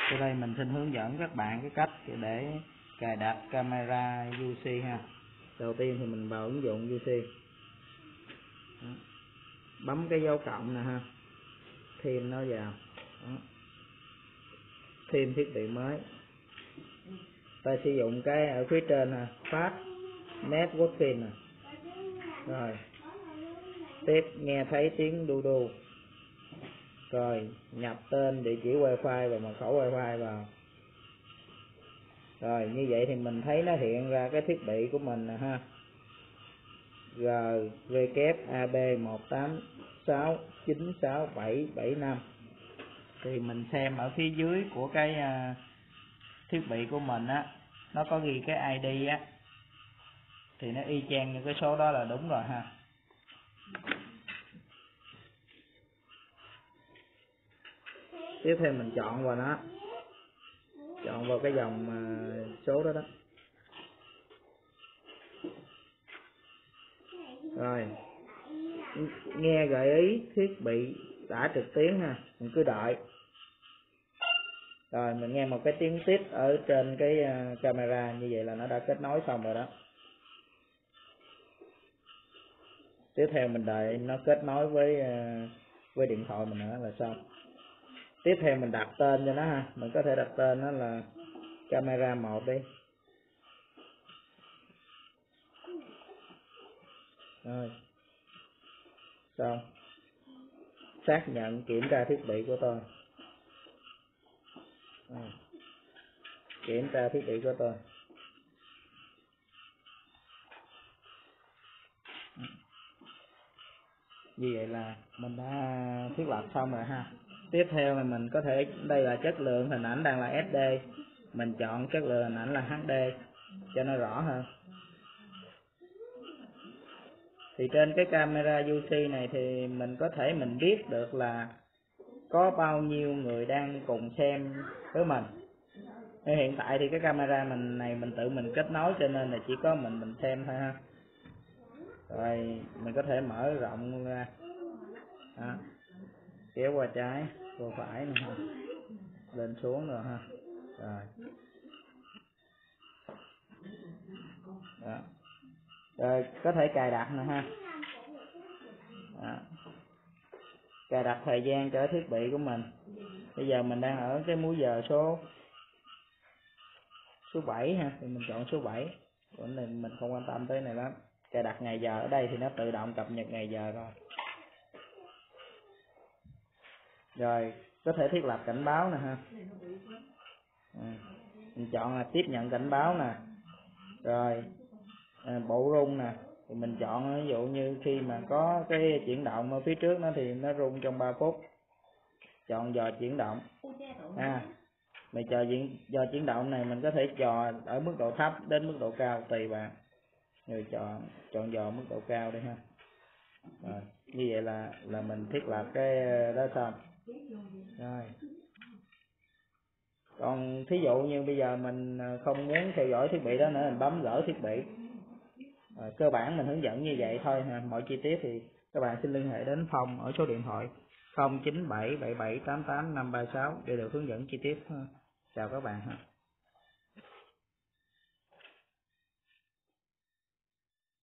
Sau đây mình xin hướng dẫn các bạn cái cách để cài đặt camera UC ha. Đầu tiên thì mình vào ứng dụng UC, bấm cái dấu cộng nè ha, thêm nó vào. Đó. Thêm thiết bị mới, ta sử dụng cái ở phía trên nè, Fast Networking nè. Rồi tiếp nghe thấy tiếng đu đu, rồi nhập tên, địa chỉ wifi và mật khẩu wifi vào. Rồi như vậy thì mình thấy nó hiện ra cái thiết bị của mình nè ha, RWAB1869675. Thì mình xem ở phía dưới của cái thiết bị của mình á, nó có ghi cái ID á, thì nó y chang như cái số đó là đúng rồi ha. Tiếp theo mình chọn vào nó, chọn vào cái dòng số đó đó. Rồi nghe gợi ý thiết bị đã trực tuyến ha, mình cứ đợi. Rồi mình nghe một cái tiếng tít ở trên cái camera, như vậy là nó đã kết nối xong rồi đó. Tiếp theo mình đợi nó kết nối với điện thoại mình nữa là xong. Tiếp theo mình đặt tên cho nó ha, mình có thể đặt tên nó là camera 1 đi. Rồi xong, xác nhận kiểm tra thiết bị của tôi. Kiểm tra thiết bị của tôi. Như vậy là mình đã thiết lập xong rồi ha. Tiếp theo là mình có thể, đây là chất lượng hình ảnh đang là SD, mình chọn chất lượng hình ảnh là HD cho nó rõ hơn. Thì trên cái camera UC này thì mình có thể mình biết được là có bao nhiêu người đang cùng xem với mình. Hiện tại thì cái camera mình tự mình kết nối, cho nên là chỉ có mình xem thôi ha. Rồi mình có thể mở rộng ra đó, kéo qua trái qua phải nữa ha, lên xuống rồi ha. Rồi đó. Rồi có thể cài đặt nữa ha. Đó. Cài đặt thời gian cho thiết bị của mình. Bây giờ mình đang ở cái múi giờ số 7 ha, thì mình chọn số 7. Còn này mình không quan tâm tới này lắm. Cài đặt ngày giờ, ở đây thì nó tự động cập nhật ngày giờ rồi. Rồi có thể thiết lập cảnh báo nè ha. Mình chọn là tiếp nhận cảnh báo nè. Rồi bộ rung nè, thì mình chọn ví dụ như khi mà có cái chuyển động ở phía trước nó thì nó rung trong 3 phút. Chọn dò chuyển động. Mình dò chuyển động này mình có thể dò ở mức độ thấp đến mức độ cao tùy bạn. Rồi chọn dò mức độ cao đi ha. Rồi, như vậy là mình thiết lập cái đó xong. Rồi. Còn thí dụ như bây giờ mình không muốn theo dõi thiết bị đó nữa, mình bấm gỡ thiết bị. Cơ bản mình hướng dẫn như vậy thôi ha. Mọi chi tiết thì các bạn xin liên hệ đến phòng ở số điện thoại 0977788536 để được hướng dẫn chi tiết. Chào các bạn ha.